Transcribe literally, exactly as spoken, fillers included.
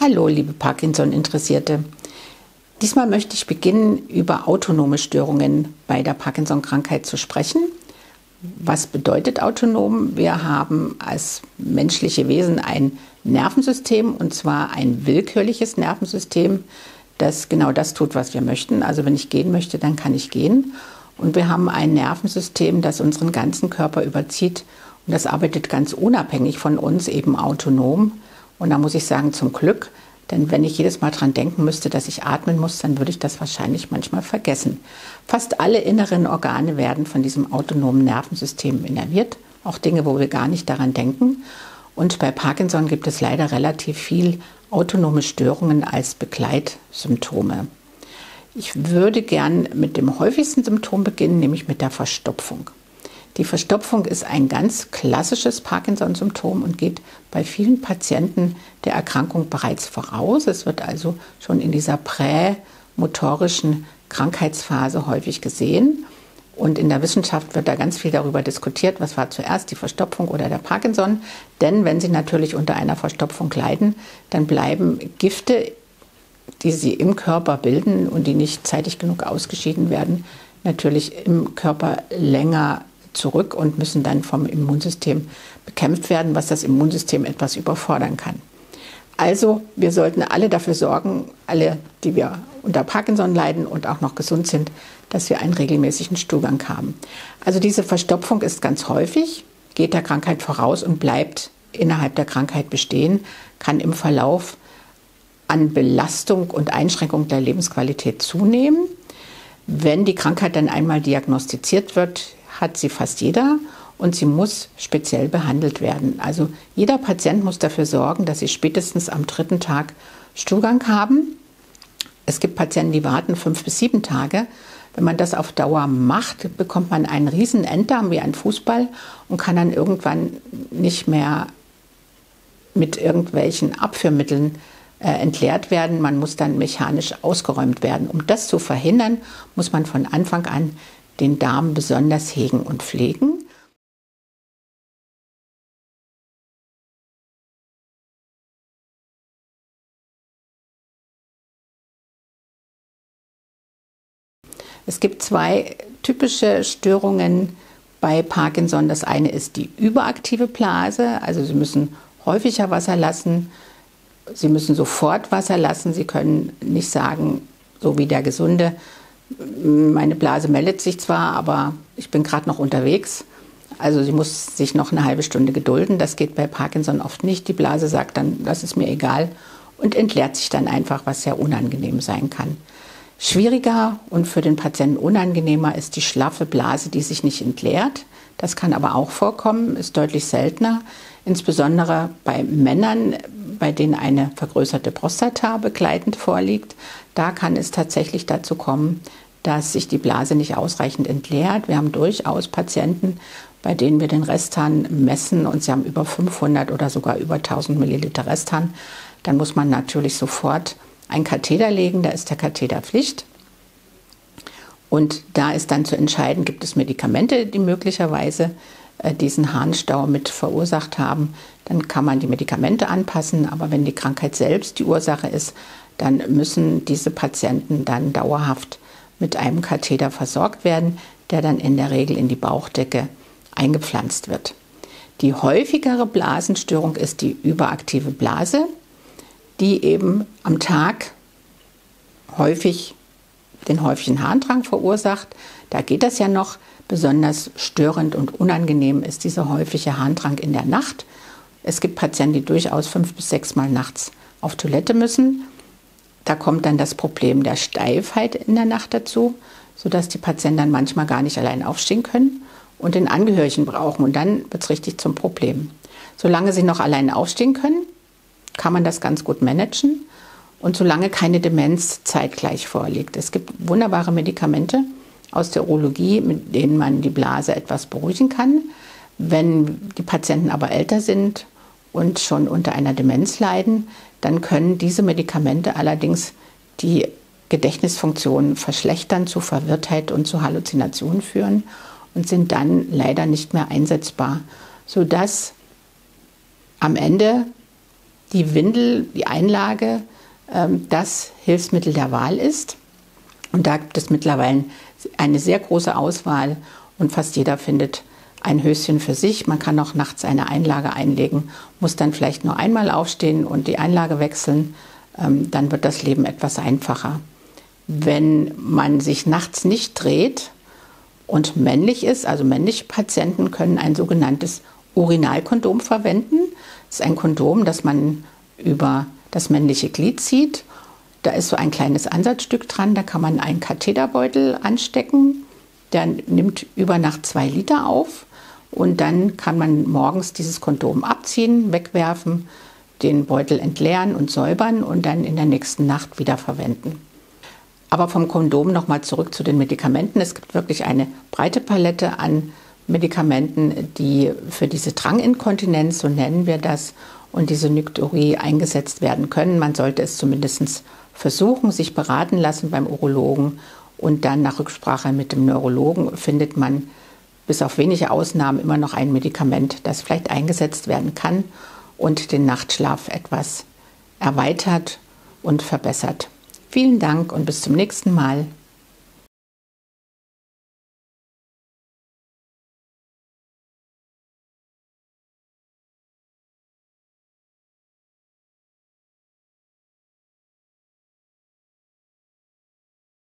Hallo, liebe Parkinson-Interessierte. Diesmal möchte ich beginnen, über autonome Störungen bei der Parkinson-Krankheit zu sprechen. Was bedeutet autonom? Wir haben als menschliche Wesen ein Nervensystem, und zwar ein willkürliches Nervensystem, das genau das tut, was wir möchten. Also wenn ich gehen möchte, dann kann ich gehen. Und wir haben ein Nervensystem, das unseren ganzen Körper überzieht, und das arbeitet ganz unabhängig von uns, eben autonom. Und da muss ich sagen, zum Glück, denn wenn ich jedes Mal dran denken müsste, dass ich atmen muss, dann würde ich das wahrscheinlich manchmal vergessen. Fast alle inneren Organe werden von diesem autonomen Nervensystem innerviert, auch Dinge, wo wir gar nicht daran denken. Und bei Parkinson gibt es leider relativ viel autonome Störungen als Begleitsymptome. Ich würde gern mit dem häufigsten Symptom beginnen, nämlich mit der Verstopfung. Die Verstopfung ist ein ganz klassisches Parkinson-Symptom und geht bei vielen Patienten der Erkrankung bereits voraus. Es wird also schon in dieser prämotorischen Krankheitsphase häufig gesehen. Und in der Wissenschaft wird da ganz viel darüber diskutiert, was war zuerst, die Verstopfung oder der Parkinson. Denn wenn Sie natürlich unter einer Verstopfung leiden, dann bleiben Gifte, die Sie im Körper bilden und die nicht zeitig genug ausgeschieden werden, natürlich im Körper länger zurück und müssen dann vom Immunsystem bekämpft werden, was das Immunsystem etwas überfordern kann. Also wir sollten alle dafür sorgen, alle, die wir unter Parkinson leiden und auch noch gesund sind, dass wir einen regelmäßigen Stuhlgang haben. Also diese Verstopfung ist ganz häufig, geht der Krankheit voraus und bleibt innerhalb der Krankheit bestehen, kann im Verlauf an Belastung und Einschränkung der Lebensqualität zunehmen. Wenn die Krankheit dann einmal diagnostiziert wird, hat sie fast jeder und sie muss speziell behandelt werden. Also jeder Patient muss dafür sorgen, dass sie spätestens am dritten Tag Stuhlgang haben. Es gibt Patienten, die warten fünf bis sieben Tage. Wenn man das auf Dauer macht, bekommt man einen riesen Enddarm wie ein Fußball und kann dann irgendwann nicht mehr mit irgendwelchen Abführmitteln äh, entleert werden. Man muss dann mechanisch ausgeräumt werden. Um das zu verhindern, muss man von Anfang an den Darm besonders hegen und pflegen. Es gibt zwei typische Störungen bei Parkinson. Das eine ist die überaktive Blase, also Sie müssen häufiger Wasser lassen, Sie müssen sofort Wasser lassen, Sie können nicht sagen, so wie der Gesunde, meine Blase meldet sich zwar, aber ich bin gerade noch unterwegs. Also sie muss sich noch eine halbe Stunde gedulden. Das geht bei Parkinson oft nicht. Die Blase sagt dann, das ist mir egal und entleert sich dann einfach, was sehr unangenehm sein kann. Schwieriger und für den Patienten unangenehmer ist die schlaffe Blase, die sich nicht entleert. Das kann aber auch vorkommen, ist deutlich seltener, insbesondere bei Männern, bei denen eine vergrößerte Prostata begleitend vorliegt. Da kann es tatsächlich dazu kommen, dass sich die Blase nicht ausreichend entleert. Wir haben durchaus Patienten, bei denen wir den Resthahn messen und sie haben über fünfhundert oder sogar über tausend Milliliter Resthahn. Dann muss man natürlich sofort einen Katheter legen, da ist der Katheter Pflicht. Und da ist dann zu entscheiden, gibt es Medikamente, die möglicherweise äh, diesen Harnstau mit verursacht haben. Dann kann man die Medikamente anpassen, aber wenn die Krankheit selbst die Ursache ist, dann müssen diese Patienten dann dauerhaft mit einem Katheter versorgt werden, der dann in der Regel in die Bauchdecke eingepflanzt wird. Die häufigere Blasenstörung ist die überaktive Blase, die eben am Tag häufig den häufigen Harndrang verursacht. Da geht das ja noch. Besonders störend und unangenehm ist dieser häufige Harndrang in der Nacht. Es gibt Patienten, die durchaus fünf bis sechs Mal nachts auf Toilette müssen. Da kommt dann das Problem der Steifheit in der Nacht dazu, sodass die Patienten dann manchmal gar nicht allein aufstehen können und den Angehörigen brauchen. Und dann wird es richtig zum Problem. Solange sie noch allein aufstehen können, kann man das ganz gut managen. Und solange keine Demenz zeitgleich vorliegt. Es gibt wunderbare Medikamente aus der Urologie, mit denen man die Blase etwas beruhigen kann. Wenn die Patienten aber älter sind und schon unter einer Demenz leiden, dann können diese Medikamente allerdings die Gedächtnisfunktion verschlechtern, zu Verwirrtheit und zu Halluzinationen führen und sind dann leider nicht mehr einsetzbar, sodass am Ende die Windel, die Einlage, das Hilfsmittel der Wahl ist. Und da gibt es mittlerweile eine sehr große Auswahl und fast jeder findet ein Höschen für sich. Man kann auch nachts eine Einlage einlegen, muss dann vielleicht nur einmal aufstehen und die Einlage wechseln. Dann wird das Leben etwas einfacher. Wenn man sich nachts nicht dreht und männlich ist, also männliche Patienten können ein sogenanntes Urinalkondom verwenden. Das ist ein Kondom, das man über das männliche Glied zieht. Da ist so ein kleines Ansatzstück dran, da kann man einen Katheterbeutel anstecken. Der nimmt über Nacht zwei Liter auf und dann kann man morgens dieses Kondom abziehen, wegwerfen, den Beutel entleeren und säubern und dann in der nächsten Nacht wieder verwenden. Aber vom Kondom nochmal zurück zu den Medikamenten. Es gibt wirklich eine breite Palette an Medikamenten, die für diese Dranginkontinenz, so nennen wir das, und diese Nykturie eingesetzt werden können. Man sollte es zumindest versuchen, sich beraten lassen beim Urologen und dann nach Rücksprache mit dem Neurologen findet man bis auf wenige Ausnahmen immer noch ein Medikament, das vielleicht eingesetzt werden kann und den Nachtschlaf etwas erweitert und verbessert. Vielen Dank und bis zum nächsten Mal.